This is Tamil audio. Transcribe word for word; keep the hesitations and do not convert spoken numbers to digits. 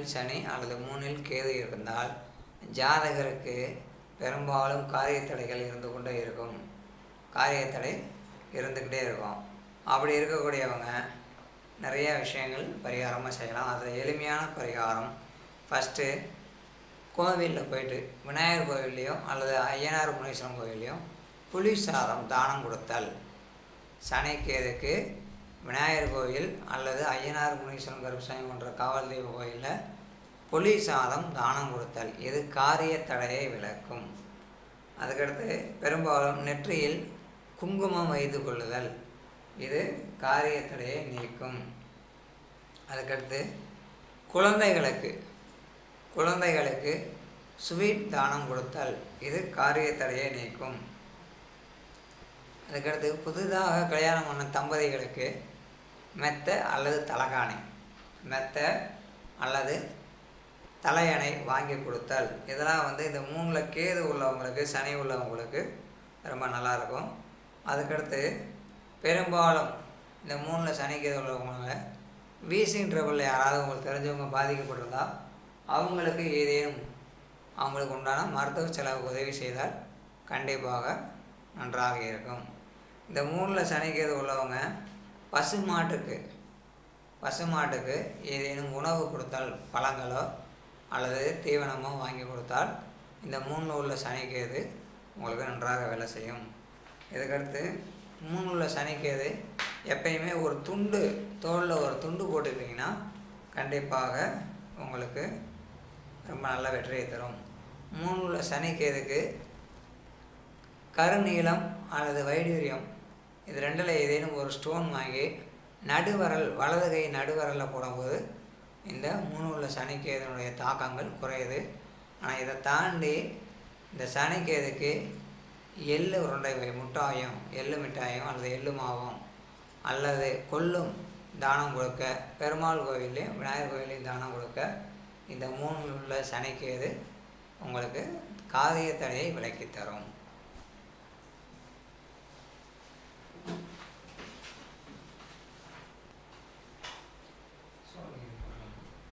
மூணில் சனி அல்லது மூணில் கேது இருந்தால் ஜாதகருக்கு பெரும்பாலும் காரியத்தடைகள் இருந்து கொண்டே இருக்கும். காரியத்தடை இருந்துக்கிட்டே இருக்கும். அப்படி இருக்கக்கூடியவங்க நிறைய விஷயங்கள் பரிகாரமாக செய்யலாம். அதில் எளிமையான பரிகாரம், ஃபஸ்ட்டு கோவிலில் போய்ட்டு விநாயகர் கோவில்லையோ அல்லது ஐயனார் முனீஸ்வரன் கோவில்லையோ புளி சாதம் தானம் கொடுத்தல். சனிக்கேதுக்கு விநாயகர் கோவில் அல்லது ஐயனார் முனீஸ்வரன் கருப்பசாமி போன்ற காவல் தெய்வ கோயிலில் புளி சாதம் தானம் கொடுத்தல். இது காரிய தடையை விளக்கும். அதுக்கடுத்து பெரும்பாலும் நெற்றியில் குங்குமம் வைத்து கொள்ளுதல். இது காரிய தடையை நீக்கும். அதுக்கடுத்து குழந்தைகளுக்கு குழந்தைகளுக்கு ஸ்வீட் தானம் கொடுத்தல். இது காரிய தடையை நீக்கும். அதுக்கடுத்து புதிதாக கல்யாணம் பண்ண தம்பதிகளுக்கு மெத்தை அல்லது தலகாணி மெத்தை அல்லது தலையணை வாங்கி கொடுத்தல். இதெல்லாம் வந்து இந்த மூணில் கேது உள்ளவங்களுக்கு சனி உள்ளவங்களுக்கு ரொம்ப நல்லாயிருக்கும். அதுக்கடுத்து பெரும்பாலும் இந்த மூணில் சனி கேது உள்ளவங்க வீசிங் ட்ரபிளில் யாராவது உங்களுக்கு தெரிஞ்சவங்க பாதிக்கப்பட்டிருந்தால் அவங்களுக்கு ஏதேனும் அவங்களுக்கு உண்டான மருத்துவ செலவு உதவி செய்தால் கண்டிப்பாக நன்றாக இருக்கும். இந்த மூணில் சனி கேது உள்ளவங்க பசு மாட்டுக்கு பசு மாட்டுக்கு ஏதேனும் உணவு கொடுத்தால், பழங்களோ அல்லது தீவனமோ வாங்கி கொடுத்தால் இந்த மூணில் உள்ள சனிக்கேது உங்களுக்கு நன்றாக வேலை செய்யும். இதுக்கடுத்து மூணில் உள்ள சனிக்கேது எப்பயுமே ஒரு துண்டு தோளில் ஒரு துண்டு போட்டுக்கிட்டிங்கன்னா கண்டிப்பாக உங்களுக்கு ரொம்ப நல்ல வெற்றியை தரும். மூணில் உள்ள சனிக்கேதுக்கு கருநீலம் அல்லது வைடூரியம் இது ரெண்டில் ஏதேனும் ஒரு ஸ்டோன் வாங்கி நடுவரல் வலது கை நடுவரலில் போடும்போது இந்த மூணு உள்ள சனிக்கேதனுடைய தாக்கங்கள் குறையுது. ஆனால் இதை தாண்டி இந்த சனிக்கேதுக்கு எள்ளு உருண்டை முட்டாயம் எள்ளு மிட்டாயம் அல்லது எள்ளு மாவும் அல்லது கொள்ளும் தானம் கொடுக்க, பெருமாள் கோவிலையும் விநாயகர் கோவிலையும் தானம் கொடுக்க இந்த மூணு உள்ள சனிக்கேது உங்களுக்கு காரிய தடையை விலக்கி தரும்.